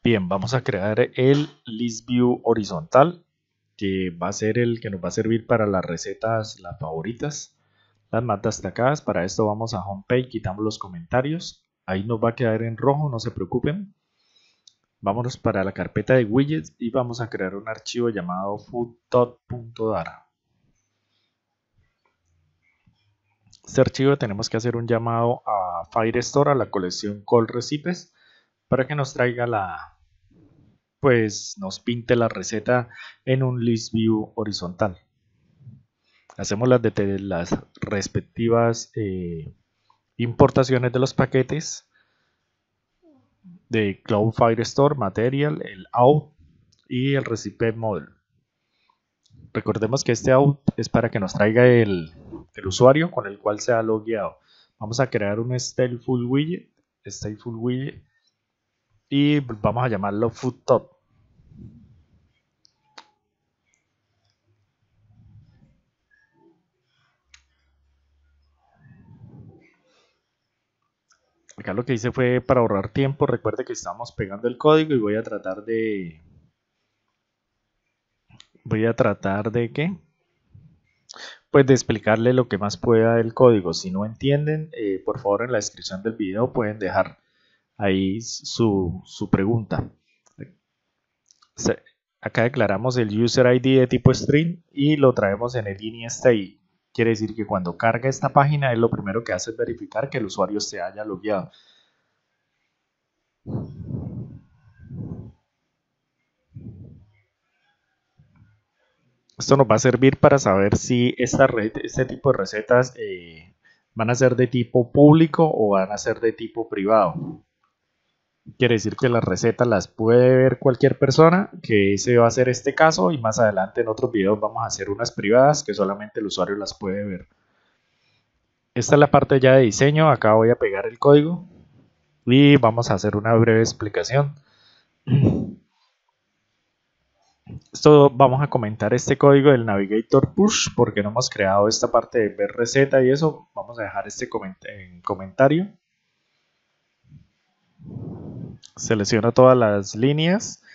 Bien, vamos a crear el list view horizontal, que va a ser el que nos va a servir para las recetas, las favoritas, las más destacadas. Para esto vamos a homepage, quitamos los comentarios, ahí nos va a quedar en rojo, no se preocupen. Vámonos para la carpeta de widgets y vamos a crear un archivo llamado food.dar. Este archivo tenemos que hacer un llamado a Firestore, a la colección Call Recipes, para que nos traiga pues nos pinte la receta en un list view horizontal. Hacemos las respectivas importaciones de los paquetes de Cloud Firestore, Material, el out y el Recipe Model. Recordemos que este out es para que nos traiga el usuario con el cual se ha logueado. Vamos a crear un stateful widget y vamos a llamarlo foodtop. Acá lo que hice fue para ahorrar tiempo. Recuerde que estamos pegando el código y voy a tratar de ¿qué? Pues de explicarle lo que más pueda del código. Si no entienden, por favor en la descripción del video pueden dejar ahí su pregunta. Acá declaramos el user ID de tipo string y lo traemos en el ini_state. Quiere decir que cuando carga esta página, él lo primero que hace es verificar que el usuario se haya logueado. Esto nos va a servir para saber si este tipo de recetas van a ser de tipo público o van a ser de tipo privado. Quiere decir que las recetas las puede ver cualquier persona, que ese va a ser este caso, y más adelante en otros videos vamos a hacer unas privadas que solamente el usuario las puede ver. Esta es la parte ya de diseño. Acá voy a pegar el código y vamos a hacer una breve explicación. Esto vamos a comentar este código del navigator push porque no hemos creado esta parte de ver receta y eso. Vamos a dejar este en comentario. Selecciono todas las líneas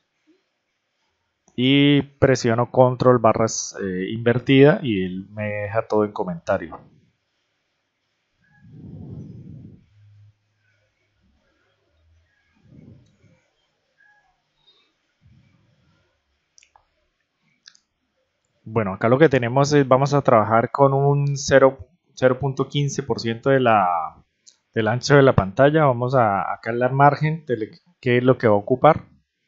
y presiono control barras invertida y él me deja todo en comentario. Bueno, acá lo que tenemos es, vamos a trabajar con un 0.15% del ancho de la pantalla. Vamos a acá en la margen de qué es lo que va a ocupar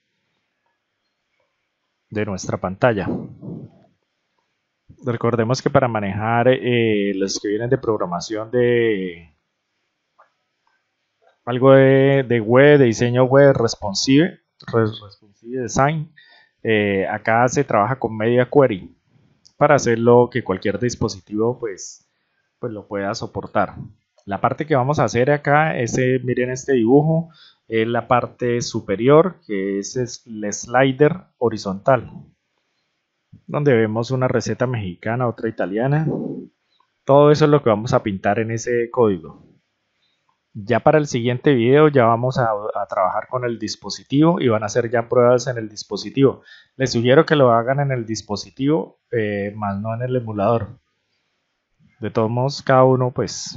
de nuestra pantalla. Recordemos que para manejar los que vienen de programación de algo de web, de diseño web responsive design, acá se trabaja con media query para hacerlo que cualquier dispositivo pues lo pueda soportar. La parte que vamos a hacer acá es, miren este dibujo, es la parte superior, que es el slider horizontal, donde vemos una receta mexicana, otra italiana. Todo eso es lo que vamos a pintar en ese código. Ya para el siguiente video ya vamos a trabajar con el dispositivo y van a hacer ya pruebas en el dispositivo. Les sugiero que lo hagan en el dispositivo, más no en el emulador. De todos modos, cada uno pues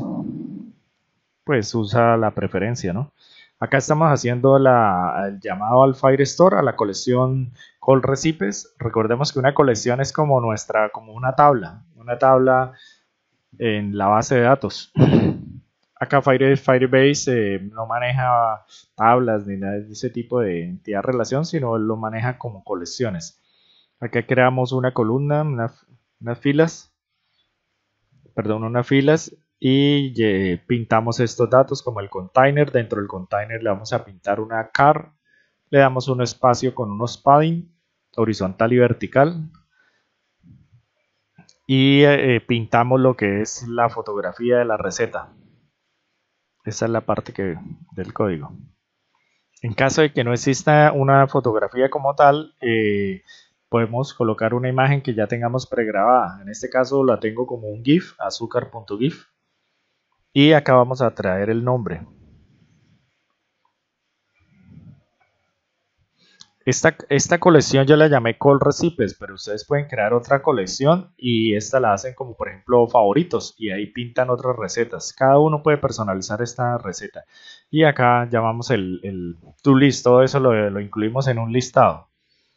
usa la preferencia, ¿no? Acá estamos haciendo el llamado al Firestore, a la colección Call Recipes. Recordemos que una colección es como como una tabla en la base de datos. Acá Firebase no maneja tablas ni nada de ese tipo de entidad de relación, sino lo maneja como colecciones. Acá creamos una columna, unas filas y pintamos estos datos como el container. Dentro del container le vamos a pintar una car, le damos un espacio con unos padding horizontal y vertical y pintamos lo que es la fotografía de la receta. Esa es la parte del código. En caso de que no exista una fotografía como tal, podemos colocar una imagen que ya tengamos pregrabada. En este caso la tengo como un GIF, azúcar.gif. Y acá vamos a traer el nombre. Esta colección yo la llamé Call Recipes, pero ustedes pueden crear otra colección y esta la hacen como por ejemplo favoritos y ahí pintan otras recetas. Cada uno puede personalizar esta receta. Y acá llamamos el to list, todo eso lo incluimos en un listado.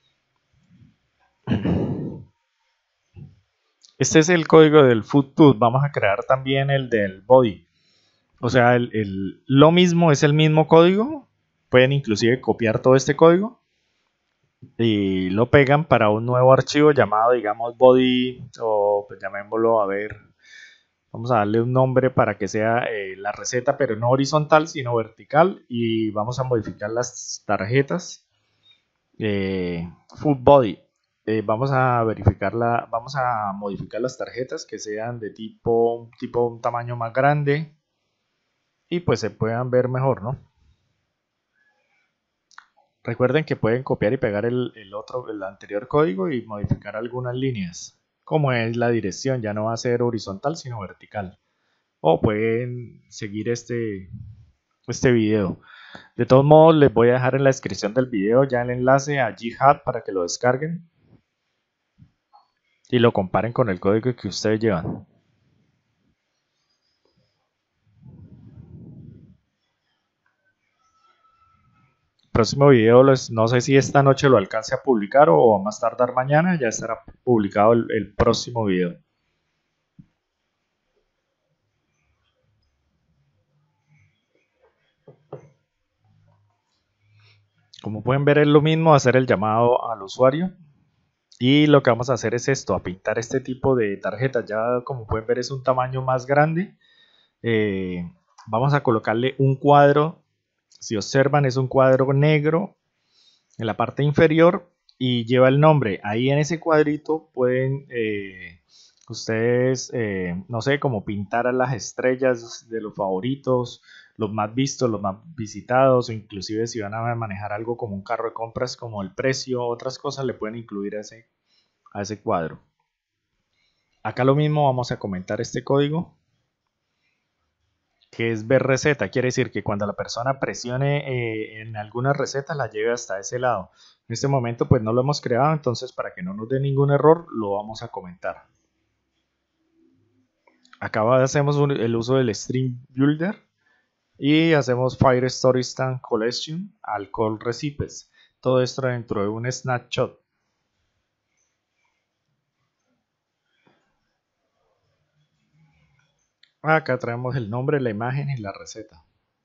Este es el código del food tooth. Vamos a crear también el del body. O sea, lo mismo es el mismo código. Pueden inclusive copiar todo este código y lo pegan para un nuevo archivo llamado, digamos, body, o pues llamémoslo, a ver, vamos a darle un nombre para que sea la receta, pero no horizontal, sino vertical, y vamos a modificar las tarjetas. Full body. Vamos a modificar las tarjetas que sean de tipo un tamaño más grande y pues se puedan ver mejor, ¿no? Recuerden que pueden copiar y pegar el anterior código y modificar algunas líneas. Como es la dirección, ya no va a ser horizontal, sino vertical. O pueden seguir este video. De todos modos, les voy a dejar en la descripción del video ya el enlace a Jihad para que lo descarguen y lo comparen con el código que ustedes llevan. Próximo video, no sé si esta noche lo alcance a publicar o a más tardar mañana, ya estará publicado el próximo video. Como pueden ver, es lo mismo hacer el llamado al usuario. Y lo que vamos a hacer es esto, a pintar este tipo de tarjetas. Ya como pueden ver es un tamaño más grande. Vamos a colocarle un cuadro. Si observan es un cuadro negro en la parte inferior y lleva el nombre. Ahí en ese cuadrito pueden ustedes, no sé, como pintar a las estrellas de los favoritos, los más vistos, los más visitados, o inclusive si van a manejar algo como un carro de compras, como el precio, otras cosas le pueden incluir a ese cuadro. Acá lo mismo, vamos a comentar este código que es ver receta, quiere decir que cuando la persona presione en alguna receta la lleve hasta ese lado. En este momento pues no lo hemos creado, entonces para que no nos dé ningún error lo vamos a comentar. Acá hacemos el uso del String Builder y hacemos Fire Story Stand Collection al Call Recipes. Todo esto dentro de un snapshot. Acá traemos el nombre, la imagen y la receta.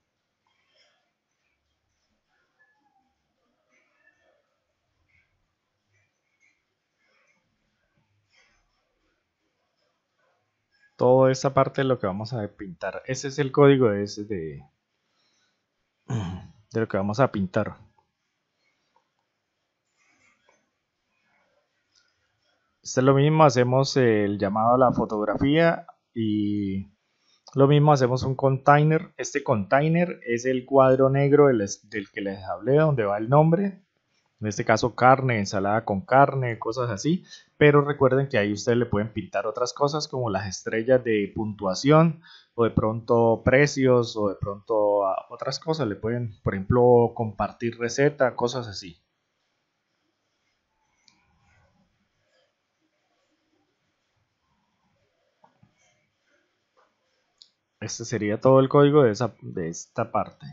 Toda esta parte es lo que vamos a pintar. Ese es el código de lo que vamos a pintar. Esto es lo mismo, hacemos el llamado a la fotografía y lo mismo hacemos un container. Este container es el cuadro negro del que les hablé, donde va el nombre. En este caso carne, ensalada con carne, cosas así. Pero recuerden que ahí ustedes le pueden pintar otras cosas como las estrellas de puntuación o de pronto precios o de pronto otras cosas. Le pueden, por ejemplo, compartir receta, cosas así. Este sería todo el código de esta parte.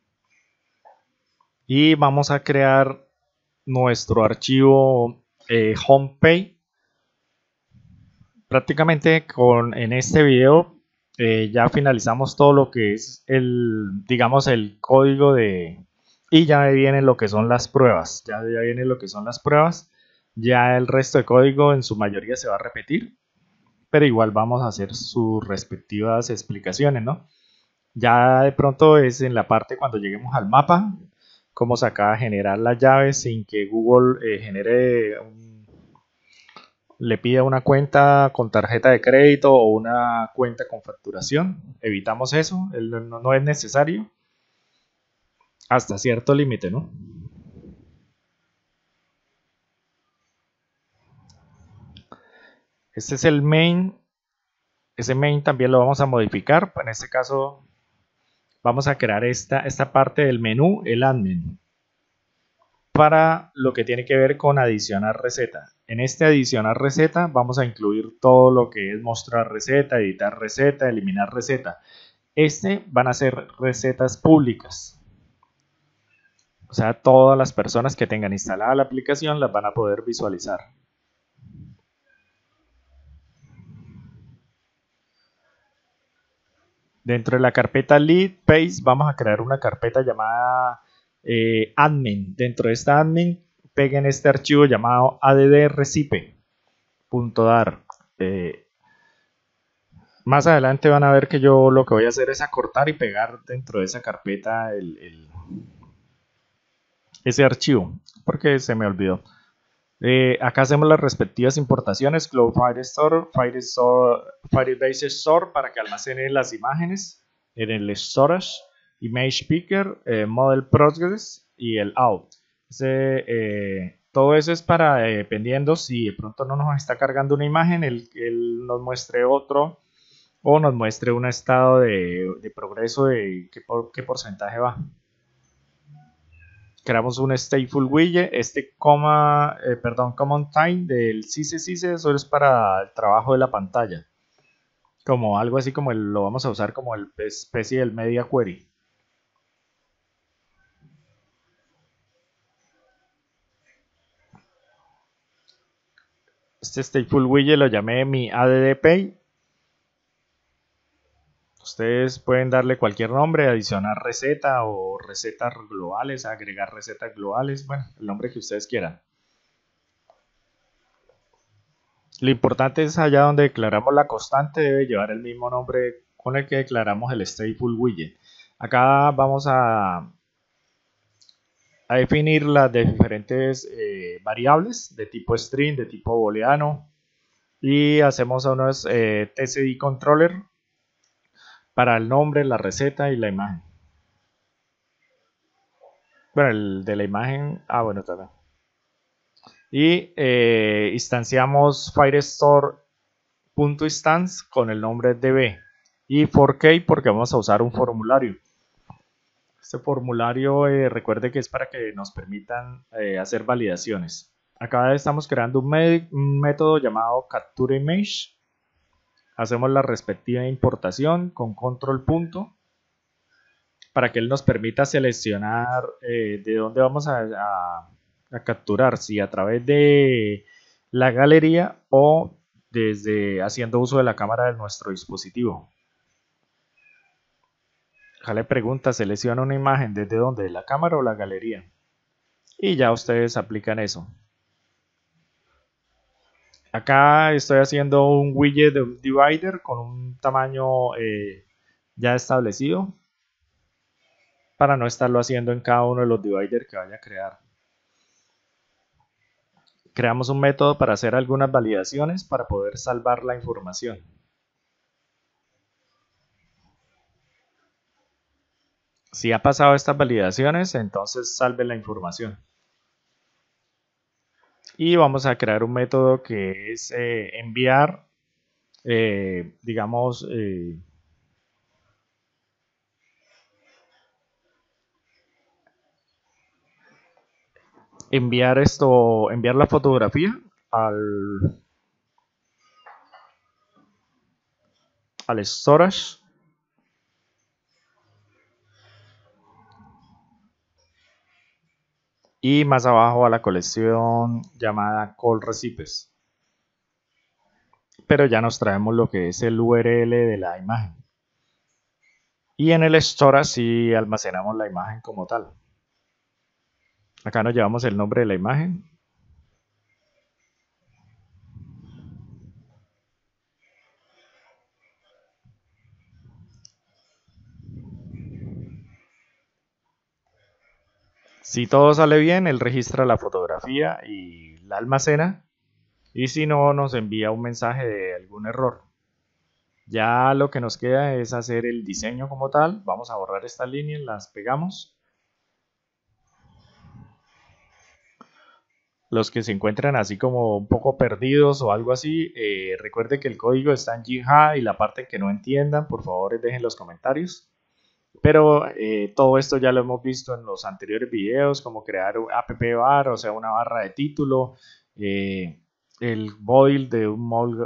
Y vamos a crear nuestro archivo homepage. Prácticamente en este video ya finalizamos todo lo que es digamos, el código y ya vienen lo que son las pruebas. Ya vienen lo que son las pruebas. Ya el resto de código en su mayoría se va a repetir, pero igual vamos a hacer sus respectivas explicaciones, ¿no? Ya de pronto es en la parte cuando lleguemos al mapa, cómo se acaba de generar las llaves sin que Google le pida una cuenta con tarjeta de crédito o una cuenta con facturación. Evitamos eso, no es necesario hasta cierto límite, ¿no? Este es el main. Ese main también lo vamos a modificar. En este caso vamos a crear esta parte del menú, el admin. para lo que tiene que ver con adicionar receta. En este adicionar receta vamos a incluir todo lo que es mostrar receta, editar receta, eliminar receta. Van a ser recetas públicas. O sea, todas las personas que tengan instalada la aplicación las van a poder visualizar. Dentro de la carpeta lead page vamos a crear una carpeta llamada admin. Dentro de esta admin peguen este archivo llamado addrecipe.dar. Más adelante van a ver que yo lo que voy a hacer es acortar y pegar dentro de esa carpeta ese archivo, porque se me olvidó. Acá hacemos las respectivas importaciones: Cloud Firestore, Firebase Store para que almacene las imágenes en el storage, Image Picker, Model Progress y el out. Todo eso es para, dependiendo si de pronto no nos está cargando una imagen, él nos muestre otro o nos muestre un estado de progreso de qué porcentaje va. Creamos un stateful widget, common time del CC, eso es para el trabajo de la pantalla, como algo así como lo vamos a usar como el especie del media query. Este stateful widget lo llamé mi AddPay. Ustedes pueden darle cualquier nombre, adicionar receta o recetas globales, agregar recetas globales, bueno, el nombre que ustedes quieran. Lo importante es allá donde declaramos la constante debe llevar el mismo nombre con el que declaramos el stateful widget. Acá vamos a definir las diferentes variables de tipo string, de tipo booleano, y hacemos unos tcd controller para el nombre, la receta y la imagen. Bueno, el de la imagen, bueno, también. Y instanciamos Firestore.instance con el nombre db. Y 4K porque vamos a usar un formulario. Este formulario, recuerde que es para que nos permitan hacer validaciones. Acá estamos creando un método llamado CaptureImage. Hacemos la respectiva importación con control punto para que él nos permita seleccionar de dónde vamos a capturar, si a través de la galería o desde haciendo uso de la cámara de nuestro dispositivo. Acá le pregunta, selecciona una imagen desde dónde, de la cámara o la galería, y ya ustedes aplican eso. Acá estoy haciendo un widget de un divider con un tamaño ya establecido para no estarlo haciendo en cada uno de los dividers que vaya a crear. Creamos un método para hacer algunas validaciones para poder salvar la información. Si ha pasado estas validaciones, entonces salve la información. Y vamos a crear un método que es enviar, digamos, enviar la fotografía al storage y más abajo a la colección llamada call recipes, pero ya nos traemos lo que es el URL de la imagen, y en el storage sí almacenamos la imagen como tal. Acá nos llevamos el nombre de la imagen, si todo sale bien, él registra la fotografía y la almacena, y si no, nos envía un mensaje de algún error. Ya lo que nos queda es hacer el diseño como tal. Vamos a borrar estas líneas, las pegamos. Los que se encuentran así como un poco perdidos o algo así, recuerde que el código está en GitHub, y la parte que no entiendan, por favor dejen los comentarios Pero todo esto ya lo hemos visto en los anteriores videos, como crear un app bar, o sea, una barra de título, eh, el model de un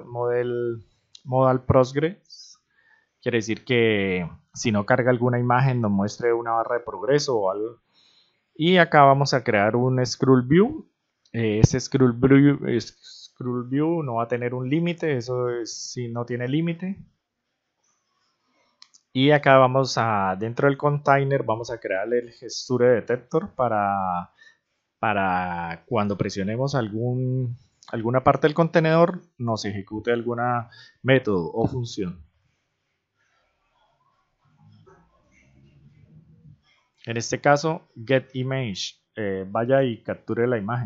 modal progress, quiere decir que si no carga alguna imagen nos muestre una barra de progreso o algo. Y acá vamos a crear un scroll view. Ese scroll view no va a tener un límite, eso es si no tiene límite. Y acá vamos a, dentro del container, vamos a crear el gesture detector para cuando presionemos alguna parte del contenedor nos ejecute alguna método o función. En este caso, getImage, vaya y capture la imagen.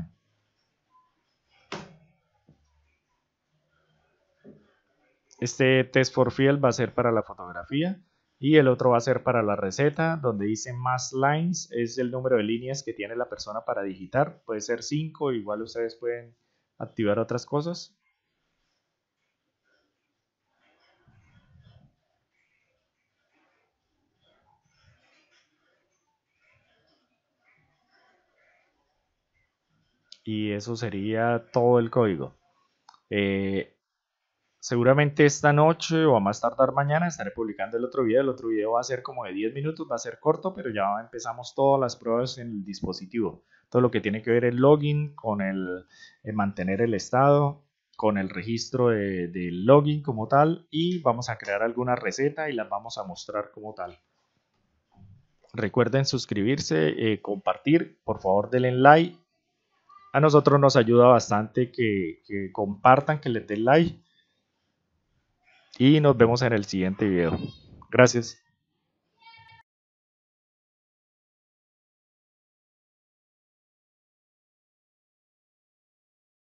Este test for field va a ser para la fotografía y el otro va a ser para la receta, donde dice más lines, es el número de líneas que tiene la persona para digitar. Puede ser 5, igual ustedes pueden activar otras cosas. Y eso sería todo el código. Eh, Seguramente esta noche o a más tardar mañana estaré publicando el otro video. El otro video va a ser como de 10 minutos, va a ser corto, pero ya empezamos todas las pruebas en el dispositivo. Todo lo que tiene que ver el login con el mantener el estado, con el registro del login como tal, y vamos a crear alguna receta y las vamos a mostrar como tal. Recuerden suscribirse, compartir, por favor denle like. A nosotros nos ayuda bastante que compartan, que les den like. Y nos vemos en el siguiente video. Gracias.